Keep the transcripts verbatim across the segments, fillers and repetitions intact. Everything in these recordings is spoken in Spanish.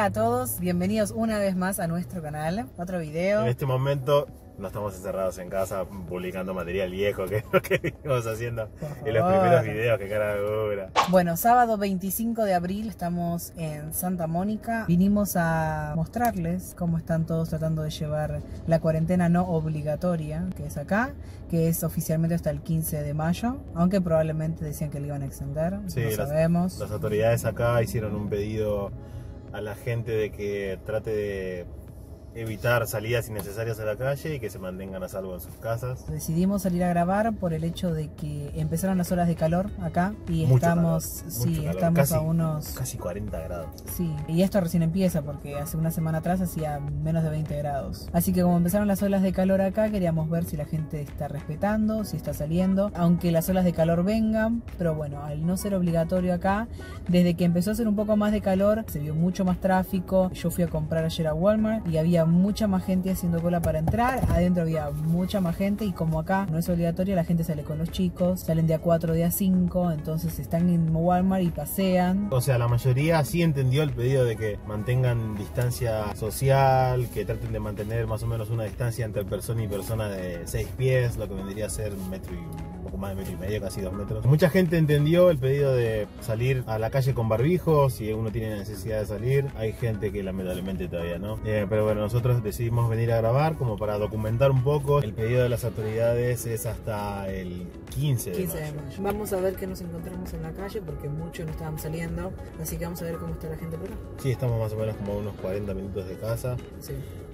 a todos, bienvenidos una vez más a nuestro canal, otro video. En este momento no estamos encerrados en casa publicando material viejo, que es lo que venimos haciendo en los primeros videos, que cara dura. Bueno, sábado veinticinco de abril estamos en Santa Mónica. Vinimos a mostrarles cómo están todos tratando de llevar la cuarentena no obligatoria, que es acá, que es oficialmente hasta el quince de mayo, aunque probablemente decían que le iban a extender, sí, no las, sabemos. Las autoridades acá hicieron un pedido a la gente de que trate de evitar salidas innecesarias a la calle y que se mantengan a salvo en sus casas. Decidimos salir a grabar por el hecho de que empezaron las olas de calor acá y mucho estamos, calor, sí, calor. estamos Casi, a unos casi cuarenta grados. Sí, y esto recién empieza porque hace una semana atrás hacía menos de veinte grados. Así que como empezaron las olas de calor acá, queríamos ver si la gente está respetando, si está saliendo, aunque las olas de calor vengan, pero bueno, al no ser obligatorio acá, desde que empezó a hacer un poco más de calor, se vio mucho más tráfico. Yo fui a comprar ayer a Walmart y había mucha más gente haciendo cola para entrar, adentro había mucha más gente y como acá no es obligatorio, la gente sale con los chicos, salen de a cuatro, de a cinco, entonces están en Walmart y pasean. O sea, la mayoría sí entendió el pedido de que mantengan distancia social, que traten de mantener más o menos una distancia entre persona y persona de seis pies, lo que vendría a ser un metro y un poco más de metro y medio, casi dos metros. Mucha gente entendió el pedido de salir a la calle con barbijos si uno tiene necesidad de salir. Hay gente que lamentablemente todavía no. Eh, pero bueno, nosotros decidimos venir a grabar como para documentar un poco. El pedido de las autoridades es hasta el quince de mayo. Vamos a ver qué nos encontramos en la calle porque muchos no estaban saliendo, así que vamos a ver cómo está la gente por acá. Sí, estamos más o menos como a unos cuarenta minutos de casa. Sí.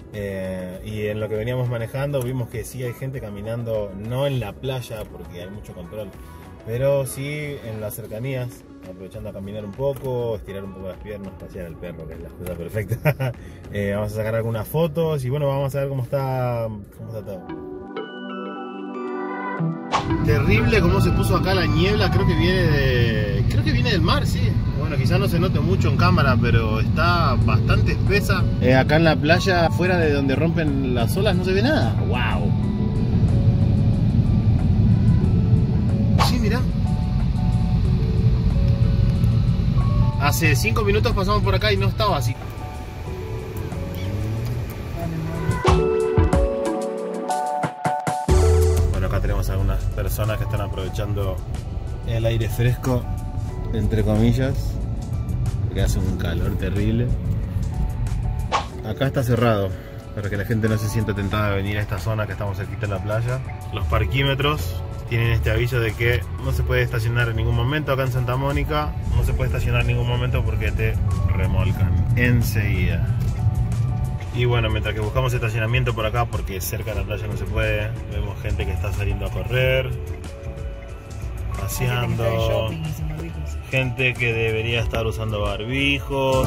Eh, y en lo que veníamos manejando vimos que sí hay gente caminando, no en la playa porque hay mucho control, pero sí en las cercanías, aprovechando a caminar un poco, estirar un poco las piernas, pasear al perro, que es la excusa perfecta. eh, vamos a sacar algunas fotos y bueno, vamos a ver cómo está, cómo está todo. Terrible cómo se puso acá la niebla, creo que viene de, creo que viene del mar, sí. Bueno, quizás no se note mucho en cámara, pero está bastante espesa. Eh, acá en la playa, fuera de donde rompen las olas, no se ve nada. ¡Wow! Sí, mirá. Hace cinco minutos pasamos por acá y no estaba así. Bueno, acá tenemos algunas personas que están aprovechando el aire fresco, entre comillas, porque hace un calor terrible. Acá está cerrado para que la gente no se sienta tentada de venir a esta zona que estamos cerquita de la playa. Los parquímetros tienen este aviso de que no se puede estacionar en ningún momento acá en Santa Mónica. No se puede estacionar en ningún momento porque te remolcan enseguida. Y bueno, mientras que buscamos estacionamiento por acá, porque cerca de la playa no se puede, vemos gente que está saliendo a correr, paseando, gente que debería estar usando barbijos.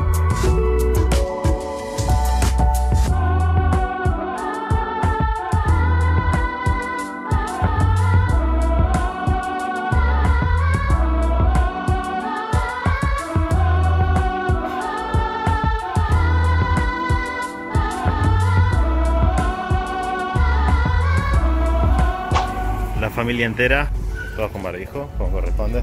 La familia entera, todos con barbijo, como corresponde.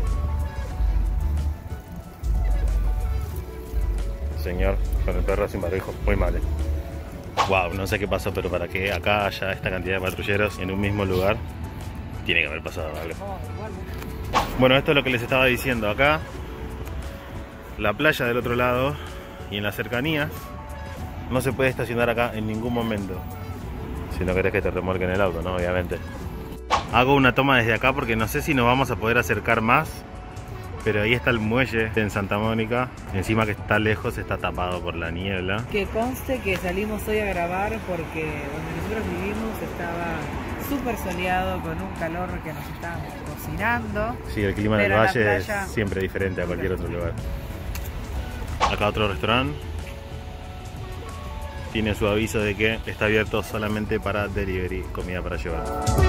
Señor con el perro sin barbijo, muy mal. Wow, no sé qué pasó, pero para que acá haya esta cantidad de patrulleros en un mismo lugar, tiene que haber pasado algo. Bueno, esto es lo que les estaba diciendo. Acá, la playa del otro lado y en las cercanías, no se puede estacionar acá en ningún momento. Si no querés que te remolquen el auto, ¿no? Obviamente. Hago una toma desde acá porque no sé si nos vamos a poder acercar más, pero ahí está el muelle en Santa Mónica. Encima que está lejos, está tapado por la niebla. Que conste que salimos hoy a grabar porque donde nosotros vivimos estaba súper soleado, con un calor que nos estaba cocinando. Sí, el clima del valle playa... es siempre diferente a cualquier otro lugar. Acá otro restaurante. Tiene su aviso de que está abierto solamente para delivery, comida para llevar.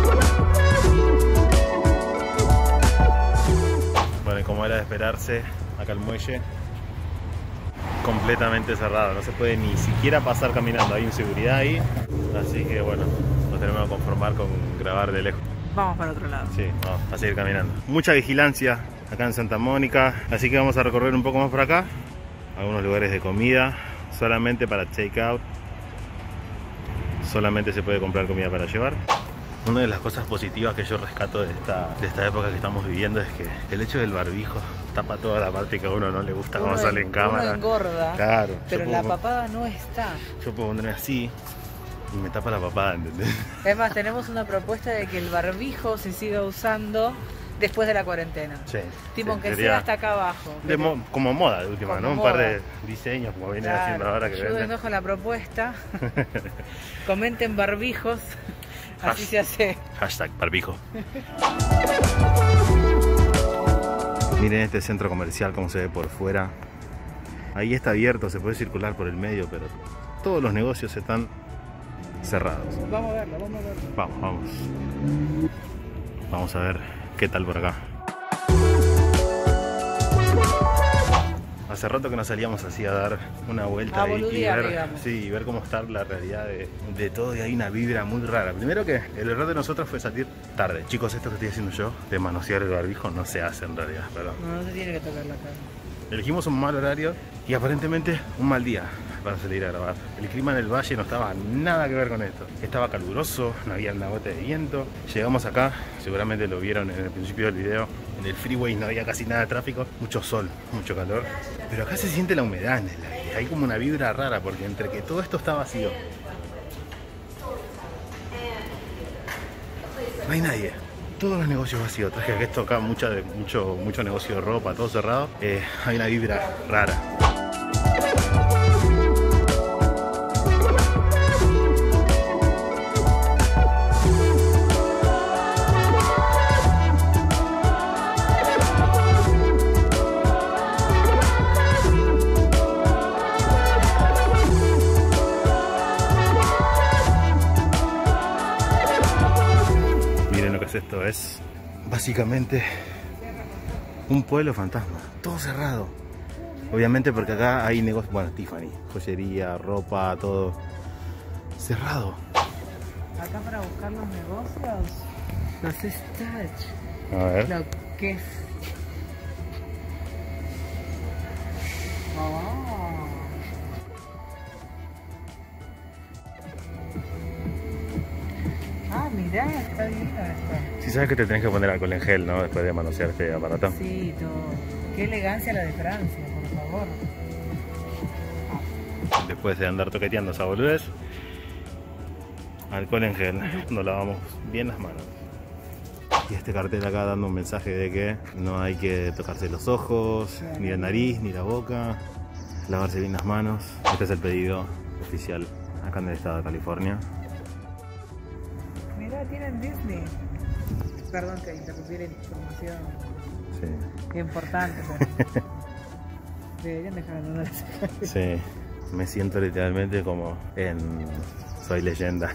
Bueno, y como era de esperarse, acá el muelle completamente cerrado, no se puede ni siquiera pasar caminando, hay inseguridad ahí, así que bueno, nos tenemos que conformar con grabar de lejos. Vamos para otro lado. Sí, vamos a seguir caminando. Mucha vigilancia acá en Santa Mónica, así que vamos a recorrer un poco más por acá algunos lugares de comida, solamente para take out. Solamente se puede comprar comida para llevar. Una de las cosas positivas que yo rescato de esta, de esta época que estamos viviendo es que el hecho del barbijo tapa toda la parte que a uno no le gusta cómo sale en cámara. Uno engorda, claro, pero puedo, la papada no está. Yo puedo ponerme así y me tapa la papada, ¿entendés? Además, tenemos una propuesta de que el barbijo se siga usando después de la cuarentena. Sí. Tipo, sí, que sea hasta acá abajo. De mo como moda de última, ¿no? Un moda. par de diseños como viene Claro, haciendo ahora que ayúdenos venden. con la propuesta. Comenten barbijos. Así se hace. Hashtag barbijo. Miren este centro comercial como se ve por fuera. Ahí está abierto, se puede circular por el medio, pero todos los negocios están cerrados. Vamos a verlo, vamos a verlo. Vamos, vamos. Vamos a ver qué tal por acá. Hace rato que no salíamos así a dar una vuelta A y, y boludear, ver, digamos. sí, y ver cómo está la realidad de, de todo, y hay una vibra muy rara. Primero que el error de nosotros fue salir tarde. Chicos, esto que estoy haciendo yo, de manosear el barbijo, no se hace en realidad, perdón. No, no se tiene que tocar la cara. Elegimos un mal horario y aparentemente un mal día para salir a grabar. El clima en el valle no estaba nada que ver con esto. Estaba caluroso, no había una gota de viento. Llegamos acá, seguramente lo vieron en el principio del video. En el freeway no había casi nada de tráfico, mucho sol, mucho calor. Pero acá se siente la humedad en el aire. Hay como una vibra rara porque entre que todo esto está vacío, no hay nadie. Todos los negocios vacíos. Traje que esto acá, mucha de, mucho, mucho negocio de ropa, todo cerrado. Eh, hay una vibra rara. Esto es básicamente un pueblo fantasma, todo cerrado. Obviamente porque acá hay negocios, bueno, Tiffany, joyería, ropa, todo cerrado. Acá para buscar los negocios, los Stitch. A ver. Lo que es. Oh. Ah, mirá, está bien esto. Si sabes que te tenés que poner alcohol en gel, ¿no? Después de manosear este aparato. Sí, todo. Qué elegancia la de Francia, por favor. Después de andar toqueteando esa boludez, alcohol en gel. Nos lavamos bien las manos. Y este cartel acá dando un mensaje de que no hay que tocarse los ojos, ni la nariz, ni la boca. Lavarse bien las manos. Este es el pedido oficial acá en el estado de California. Mirá, tienen Disney. Perdón que interrumpiera información Sí. importante, pero deberían dejar de andar esa calle. Sí, me siento literalmente como en Soy Leyenda.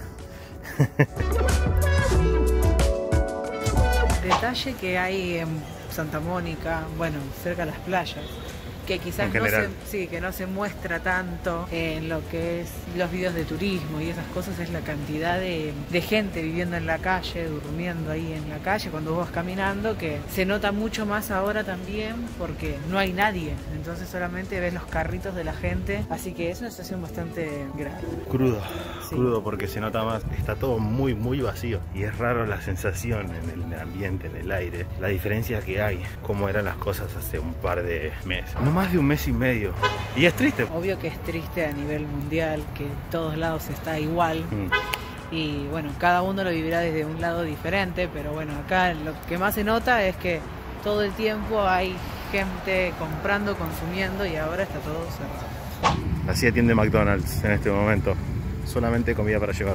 Detalle que hay en Santa Mónica, bueno, cerca de las playas, que quizás En no se, general. sí, que no se muestra tanto en lo que es los videos de turismo y esas cosas, es la cantidad de, de gente viviendo en la calle, durmiendo ahí en la calle cuando vos vas caminando, que se nota mucho más ahora también porque no hay nadie, entonces solamente ves los carritos de la gente, así que es una situación bastante grave. Crudo, Sí. crudo porque se nota más, está todo muy muy vacío y es raro la sensación en el ambiente, en el aire, la diferencia que hay, cómo eran las cosas hace un par de meses, no más de un mes y medio, y es triste. Obvio que es triste a nivel mundial, que en todos lados está igual. Mm. Y bueno, cada uno lo vivirá desde un lado diferente, pero bueno, acá lo que más se nota es que todo el tiempo hay gente comprando, consumiendo y ahora está todo cerrado. Así atiende McDonald's en este momento, solamente comida para llevar.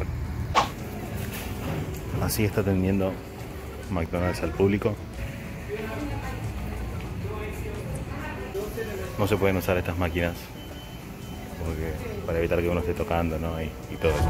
Así está atendiendo McDonald's al público. No se pueden usar estas máquinas porque, para evitar que uno esté tocando, ¿no? y, y todo eso.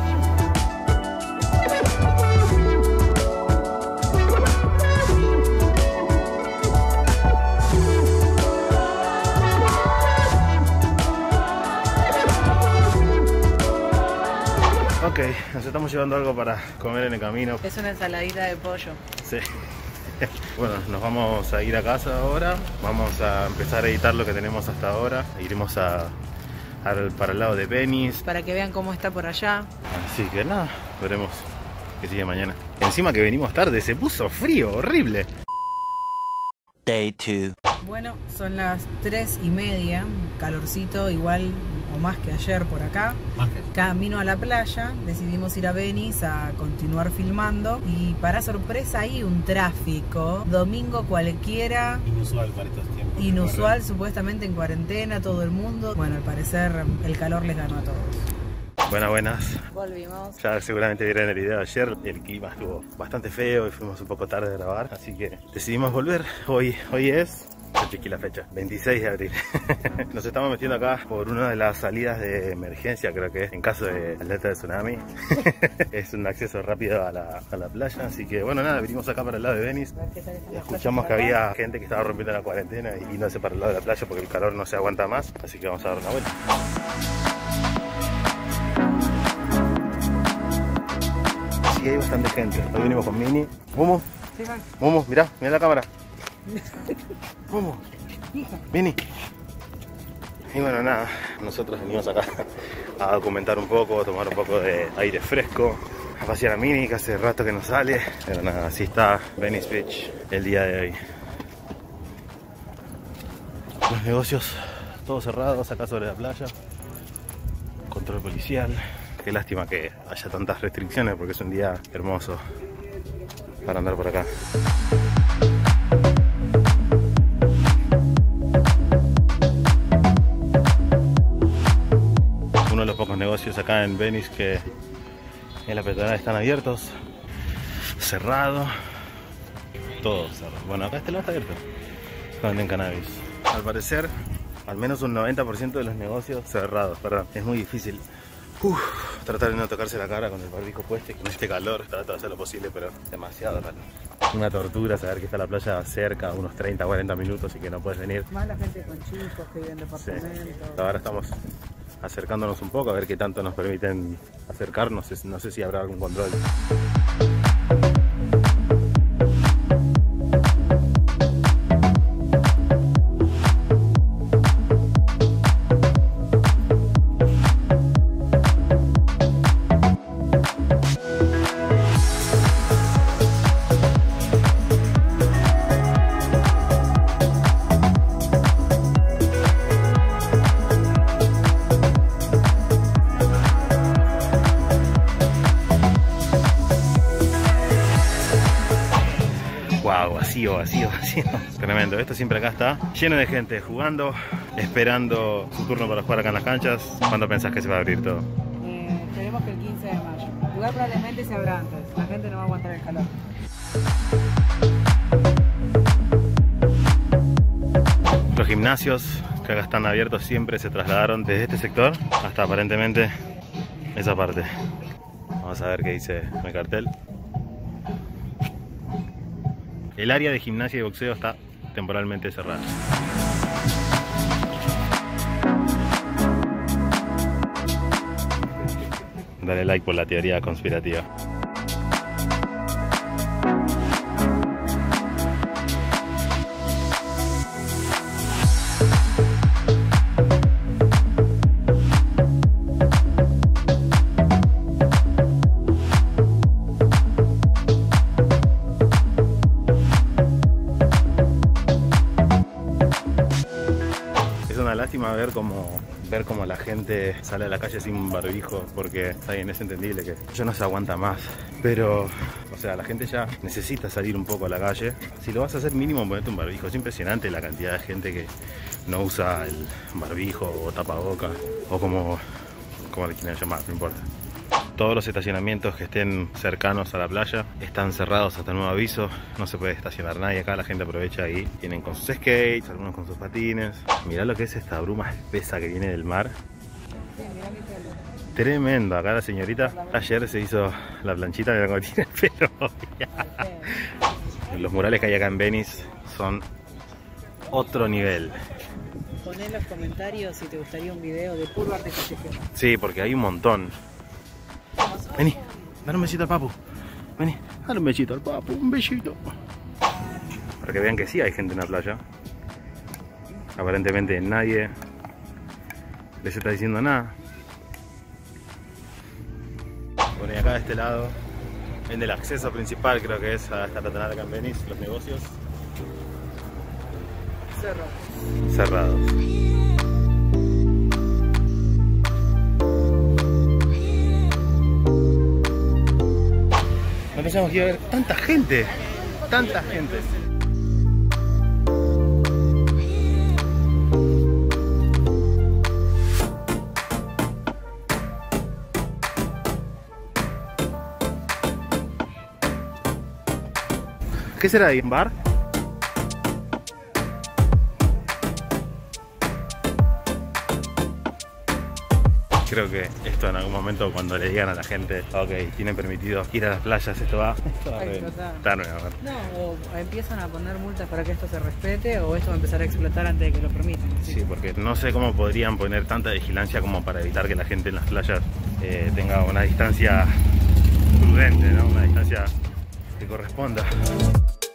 Ok, nos estamos llevando algo para comer en el camino. Es una ensaladita de pollo. Sí. Bueno, nos vamos a ir a casa ahora. Vamos a empezar a editar lo que tenemos hasta ahora. Iremos a, a, para el lado de Venice, para que vean cómo está por allá. Así que nada, veremos qué sigue mañana. Encima que venimos tarde, se puso frío, horrible. Day two. Bueno, son las tres y media, calorcito igual o más que ayer por acá. Camino a la playa, decidimos ir a Venice a continuar filmando y para sorpresa hay un tráfico, domingo cualquiera. Inusual para estos tiempos. Inusual, supuestamente en cuarentena todo el mundo. Bueno, al parecer el calor les ganó a todos. Buenas, buenas. Volvimos. Ya seguramente vieron el video de ayer. El clima estuvo bastante feo y fuimos un poco tarde de grabar. Así que decidimos volver. Hoy, hoy es... chequeé la fecha, veintiséis de abril. Nos estamos metiendo acá por una de las salidas de emergencia, creo que es, en caso de alerta de tsunami. Es un acceso rápido a la, a la playa. Así que bueno, nada, vinimos acá para el lado de Venice. Escuchamos que había gente que estaba rompiendo la cuarentena y no se para el lado de la playa porque el calor no se aguanta más. Así que vamos a dar una vuelta. Sí, hay bastante gente. Hoy venimos con Mini. Momo, Momo, mirá, mirá la cámara. Momo, Mini. Y bueno, nada, nosotros venimos acá a documentar un poco, a tomar un poco de aire fresco, a pasear a Mini, que hace rato que no sale. Pero nada, así está Venice Beach el día de hoy. Los negocios todos cerrados acá sobre la playa. Control policial. Qué lástima que haya tantas restricciones porque es un día hermoso para andar por acá. Uno de los pocos negocios acá en Venice que en la peatonal están abiertos. Cerrado. Todo cerrado. Bueno, acá este lado está abierto. Venden cannabis. Al parecer, al menos un noventa por ciento de los negocios cerrados. Perdón, es muy difícil. Uf, tratar de no tocarse la cara con el barbijo puesto y con este calor, tratar de hacer lo posible, pero demasiado calor. Una tortura saber que está la playa cerca, unos treinta, cuarenta minutos y que no puedes venir. Más la gente con chicos que viven en departamentos. Sí. Ahora estamos acercándonos un poco a ver qué tanto nos permiten acercarnos. No sé si habrá algún control. Wow, vacío, vacío, vacío. Tremendo, esto siempre acá está lleno de gente jugando, esperando su turno para jugar acá en las canchas. ¿Cuándo pensás que se va a abrir todo? Eh, esperemos que el quince de mayo. Igual probablemente se abra antes, la gente no va a aguantar el calor. Los gimnasios que acá están abiertos siempre se trasladaron desde este sector hasta aparentemente esa parte. Vamos a ver qué dice el cartel. El área de gimnasia y boxeo está temporalmente cerrada. Dale like por la teoría conspirativa. Lástima ver cómo, ver cómo la gente sale a la calle sin barbijo, porque está bien, es entendible que ya no se aguanta más, pero o sea, la gente ya necesita salir un poco a la calle. Si lo vas a hacer mínimo, ponete un barbijo. Es impresionante la cantidad de gente que no usa el barbijo o tapaboca o como, como le quieran llamar, no importa. Todos los estacionamientos que estén cercanos a la playa están cerrados hasta nuevo aviso. No se puede estacionar nadie acá, la gente aprovecha ahí. Vienen con sus skates, algunos con sus patines. Mirá lo que es esta bruma espesa que viene del mar. Tremendo, acá la señorita ayer se hizo la planchita de la cortina, pero los murales que hay acá en Venice son otro nivel. Poné en los comentarios si te gustaría un video de puro arte callejero. Sí, porque hay un montón. Vení, dale un besito al papu. Vení, dale un besito al papu, un besito. para que vean que sí hay gente en la playa. Aparentemente nadie les está diciendo nada. Bueno, y acá de este lado, en el acceso principal, creo que es a esta peatonal acá en Venice, los negocios Cerrados. cerrados. No pensamos que iba a haber tanta gente, tanta gente. ¿Qué será ahí? ¿Un bar? Creo que esto en algún momento, cuando le digan a la gente, ok, tienen permitido ir a las playas, esto va, esto va a explotar nuevamente. No, o empiezan a poner multas para que esto se respete, o esto va a empezar a explotar antes de que lo permitan. Sí, porque no sé cómo podrían poner tanta vigilancia como para evitar que la gente en las playas eh, tenga una distancia prudente, ¿no? Una distancia que corresponda.